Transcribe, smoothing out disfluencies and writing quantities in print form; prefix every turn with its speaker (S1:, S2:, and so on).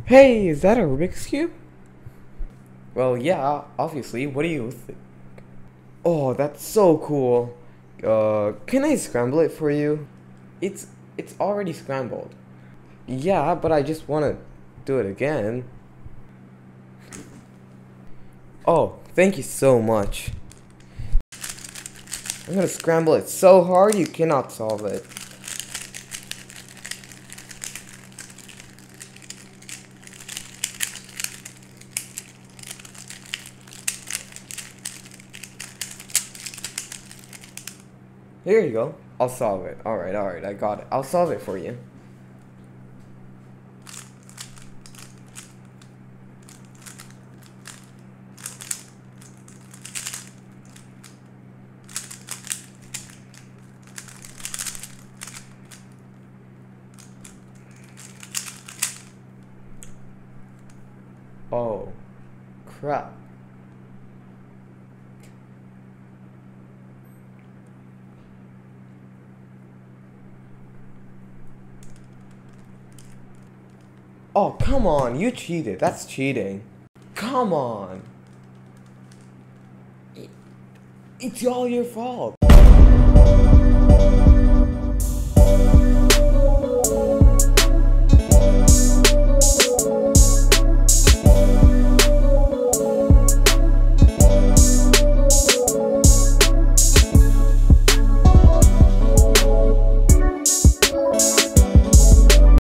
S1: Hey, is that a Rubik's Cube? Well, yeah, obviously. What do you think? Oh, that's so cool. Can I scramble it for you? It's it's already scrambled. Yeah, but I just want to do it again. Oh, thank you so much. I'm gonna scramble it so hard you cannot solve it. Here you go. I'll solve it. Alright, I got it. I'll solve it for you. Oh, crap. Oh, come on. You cheated. That's cheating. Come on. It's all your fault.